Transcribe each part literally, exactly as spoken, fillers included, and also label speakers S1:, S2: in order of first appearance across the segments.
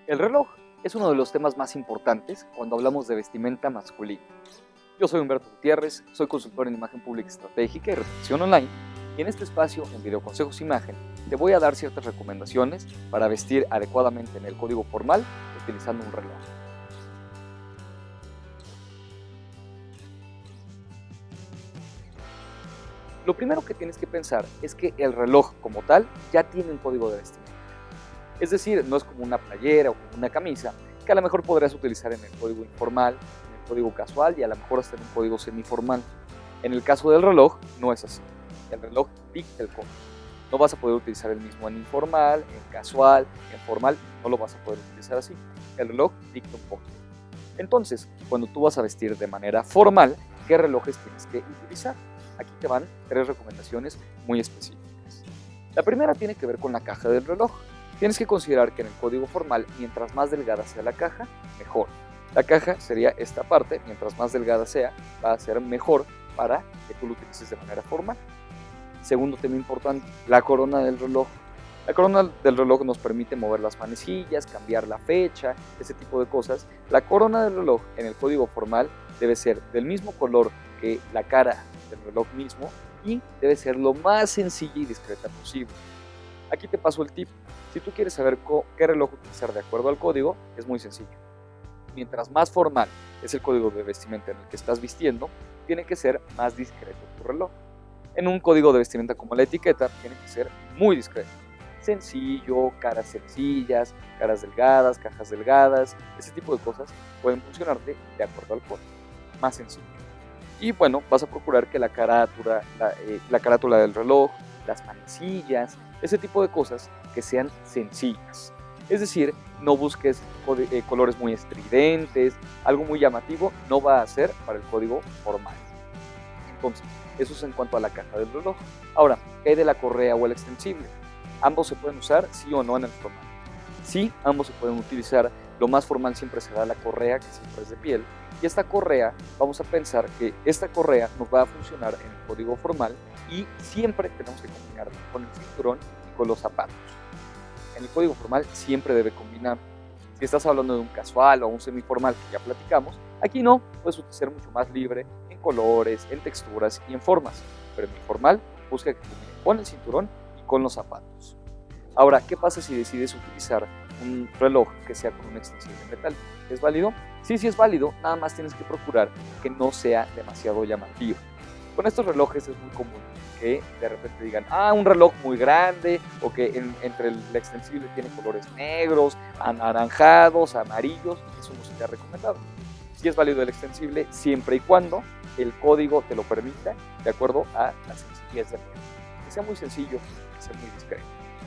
S1: El reloj es uno de los temas más importantes cuando hablamos de vestimenta masculina. Yo soy Humberto Gutiérrez, soy consultor en imagen pública estratégica y reflexión online, y en este espacio, en Video Consejos Imagen, te voy a dar ciertas recomendaciones para vestir adecuadamente en el código formal utilizando un reloj. Lo primero que tienes que pensar es que el reloj como tal ya tiene un código de vestimenta. Es decir, no es como una playera o como una camisa que a lo mejor podrías utilizar en el código informal, en el código casual y a lo mejor hasta en un código semiformal. En el caso del reloj no es así. El reloj dicta el código. No vas a poder utilizar el mismo en informal, en casual, en formal, no lo vas a poder utilizar así. El reloj dicta un código. Entonces, cuando tú vas a vestir de manera formal, ¿qué relojes tienes que utilizar? Aquí te van tres recomendaciones muy específicas. La primera tiene que ver con la caja del reloj. Tienes que considerar que en el código formal, mientras más delgada sea la caja, mejor. La caja sería esta parte, mientras más delgada sea, va a ser mejor para que tú lo utilices de manera formal. Segundo tema importante, la corona del reloj. La corona del reloj nos permite mover las manecillas, cambiar la fecha, ese tipo de cosas. La corona del reloj en el código formal debe ser del mismo color que la cara del reloj mismo y debe ser lo más sencilla y discreta posible. Aquí te paso el tip. Si tú quieres saber qué reloj utilizar de acuerdo al código, es muy sencillo. Mientras más formal es el código de vestimenta en el que estás vistiendo, tiene que ser más discreto tu reloj. En un código de vestimenta como la etiqueta, tiene que ser muy discreto. Sencillo, caras sencillas, caras delgadas, cajas delgadas, ese tipo de cosas pueden funcionarte de acuerdo al código. Más sencillo. Y bueno, vas a procurar que la carátula, la, eh, la carátula del reloj, las manecillas, ese tipo de cosas que sean sencillas. Es decir, no busques eh, colores muy estridentes, algo muy llamativo no va a ser para el código formal. Entonces, eso es en cuanto a la caja del reloj. Ahora, ¿qué hay de la correa o el extensible? ¿Ambos se pueden usar, sí o no, en el formal? Sí, ambos se pueden utilizar. Lo más formal siempre será la correa, que siempre es de piel. Y esta correa, vamos a pensar que esta correa nos va a funcionar en el código formal y siempre tenemos que combinarla con el cinturón y con los zapatos. En el código formal siempre debe combinar. Si estás hablando de un casual o un semiformal que ya platicamos, aquí no, puedes utilizar mucho más libre en colores, en texturas y en formas. Pero en el formal, busca que combine con el cinturón y con los zapatos. Ahora, ¿qué pasa si decides utilizar un reloj que sea con un extensible metálico? ¿Es válido? Sí, sí es válido, nada más tienes que procurar que no sea demasiado llamativo. Con estos relojes es muy común que de repente digan, ah, un reloj muy grande, o que en, entre el extensible tiene colores negros, anaranjados, amarillos, eso no se te ha recomendado. Sí es válido el extensible siempre y cuando el código te lo permita, de acuerdo a la sencillez de reloj. Que sea muy sencillo, que sea muy discreto.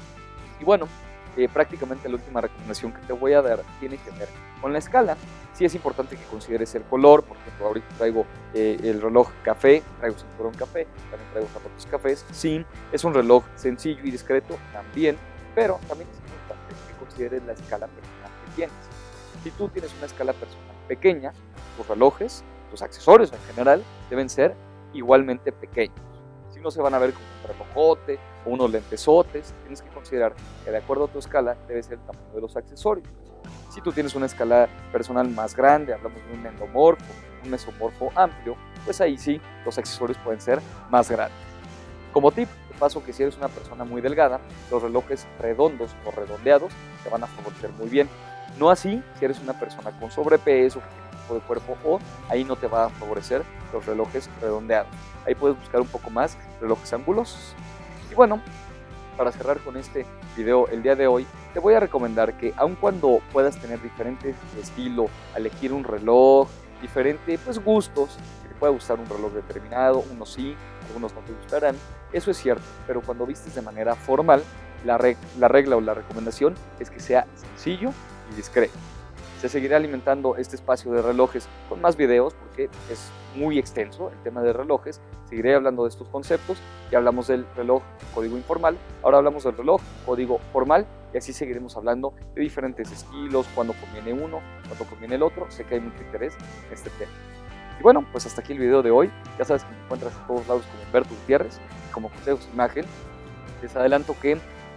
S1: Y bueno, eh, prácticamente la última recomendación que te voy a dar tiene que ver con la escala. Sí es importante que consideres el color. Por ejemplo, ahorita traigo eh, el reloj café, traigo cinturón café, también traigo zapatos cafés. Sí, es un reloj sencillo y discreto también, pero también es importante que consideres la escala personal que tienes. Si tú tienes una escala personal pequeña, tus relojes, tus accesorios en general, deben ser igualmente pequeños. Si no, se van a ver como un relojote o unos lentesotes. Tienes que considerar que de acuerdo a tu escala debe ser el tamaño de los accesorios. Si tú tienes una escala personal más grande, hablamos de un endomorfo, un mesomorfo amplio, pues ahí sí los accesorios pueden ser más grandes. Como tip, te paso que si eres una persona muy delgada, los relojes redondos o redondeados te van a favorecer muy bien. No así si eres una persona con sobrepeso, que tiene un tipo de cuerpo O, ahí no te va a favorecer los relojes redondeados. Ahí puedes buscar un poco más relojes angulosos. Y bueno, para cerrar con este video el día de hoy, te voy a recomendar que aun cuando puedas tener diferentes estilos, elegir un reloj, diferentes pues, gustos, que te pueda gustar un reloj determinado, unos sí, algunos no te gustarán, eso es cierto, pero cuando vistes de manera formal, la, reg la regla o la recomendación es que sea sencillo y discreto. Se seguirá alimentando este espacio de relojes con más videos porque es muy extenso el tema de relojes. Seguiré hablando de estos conceptos. Ya hablamos del reloj código informal, ahora hablamos del reloj código formal y así seguiremos hablando de diferentes estilos, cuándo conviene uno, cuándo conviene el otro. Sé que hay mucho interés en este tema. Y bueno, pues hasta aquí el video de hoy. Ya sabes que me encuentras en todos lados como Humberto Gutiérrez, como Consejos Imagen. Les adelanto que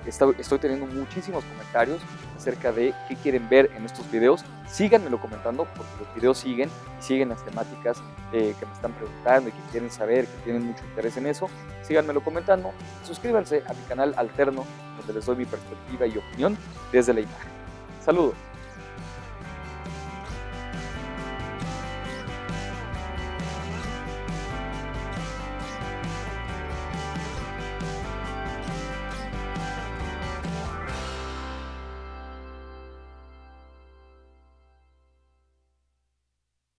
S1: estoy, estoy teniendo muchísimos comentarios acerca de qué quieren ver en estos videos. Síganmelo comentando porque los videos siguen y siguen las temáticas eh, que me están preguntando y que quieren saber, que tienen mucho interés en eso. Síganmelo comentando. Suscríbanse a mi canal alterno donde les doy mi perspectiva y opinión desde la imagen. Saludos.